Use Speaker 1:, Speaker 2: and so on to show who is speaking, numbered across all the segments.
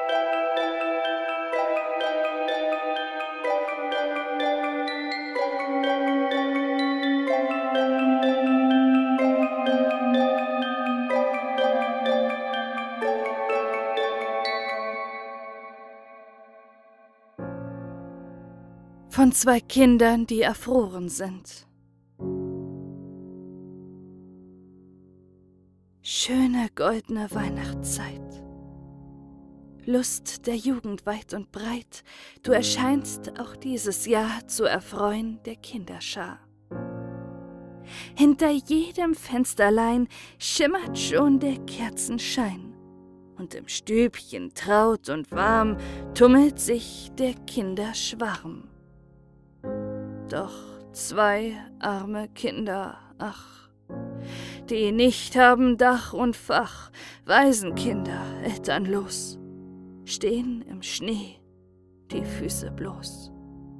Speaker 1: Von zwei Kindern, die erfroren sind. Schöne goldene Weihnachtszeit. Lust der Jugend weit und breit, du erscheinst auch dieses Jahr zu erfreuen der Kinderschar. Hinter jedem Fensterlein schimmert schon der Kerzenschein, und im Stübchen traut und warm tummelt sich der Kinder Schwarm. Doch zwei arme Kinder, ach, die nicht haben Dach und Fach, Waisenkinder, elternlos, stehen im Schnee, die Füße bloß.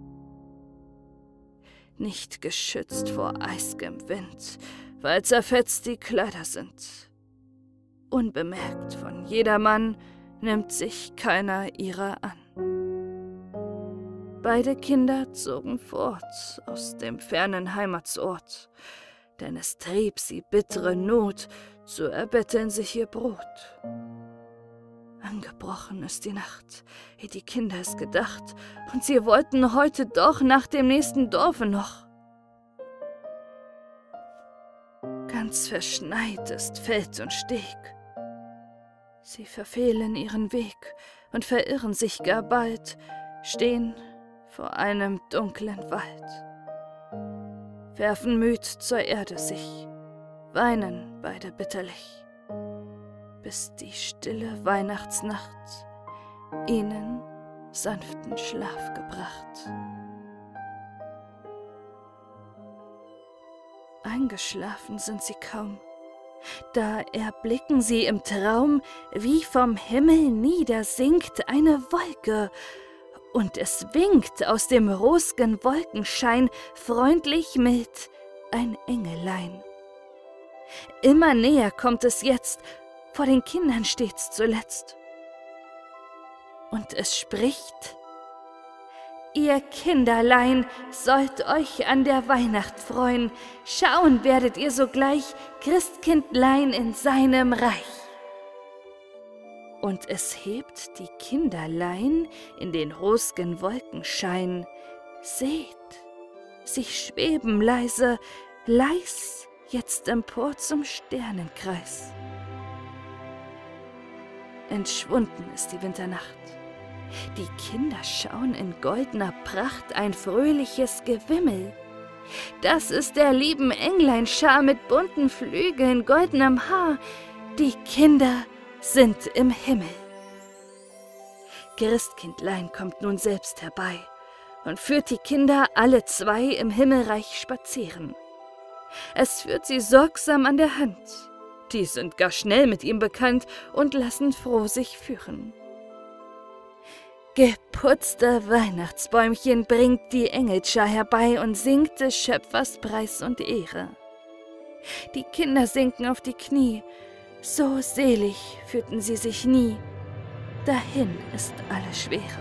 Speaker 1: Nicht geschützt vor eis'gem Wind, weil zerfetzt die Kleider sind. Unbemerkt von jedermann nimmt sich keiner ihrer an. Beide Kinder zogen fort aus dem fernen Heimatsort, denn es trieb sie bittere Not, zu erbetteln sich ihr Brot. Angebrochen ist die Nacht, ehe die Kinder es gedacht, und sie wollten heute doch nach dem nächsten Dorfe noch. Ganz verschneit ist Feld und Steg. Sie verfehlen ihren Weg und verirren sich gar bald, stehen vor einem dunklen Wald. Werfen müd zur Erde sich, weinen beide bitterlich, bis die stille Weihnachtsnacht ihnen sanften Schlaf gebracht. Eingeschlafen sind sie kaum, da erblicken sie im Traum, wie vom Himmel niedersinkt eine Wolke, und es winkt aus dem ros'gen Wolkenschein freundlich mild ein Engelein. Immer näher kommt es jetzt, vor den Kindern steht's zuletzt. Und es spricht: Ihr Kinderlein sollt euch an der Weihnacht freuen, schauen werdet ihr sogleich Christkindlein in seinem Reich. Und es hebt die Kinderlein in den ros'gen Wolkenschein. Seht, sie schweben leise, leis jetzt empor zum Sternenkreis. Entschwunden ist die Winternacht. Die Kinder schauen in goldener Pracht ein fröhliches Gewimmel. Das ist der lieben Engleinschar mit bunten Flügeln, goldenem Haar. Die Kinder sind im Himmel. Christkindlein kommt nun selbst herbei und führt die Kinder alle zwei im Himmelreich spazieren. Es führt sie sorgsam an der Hand. Die sind gar schnell mit ihm bekannt und lassen froh sich führen. Geputzte Weihnachtsbäumchen bringt die Engelschar herbei und singt des Schöpfers Preis und Ehre. Die Kinder sinken auf die Knie, so selig fühlten sie sich nie, dahin ist alle Schwere.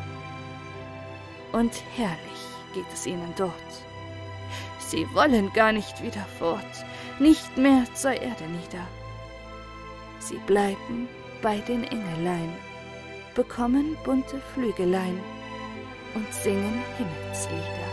Speaker 1: Und herrlich geht es ihnen dort. Sie wollen gar nicht wieder fort, nicht mehr zur Erde nieder. Sie bleiben bei den Engelein, bekommen bunte Flügelein und singen Himmelslieder.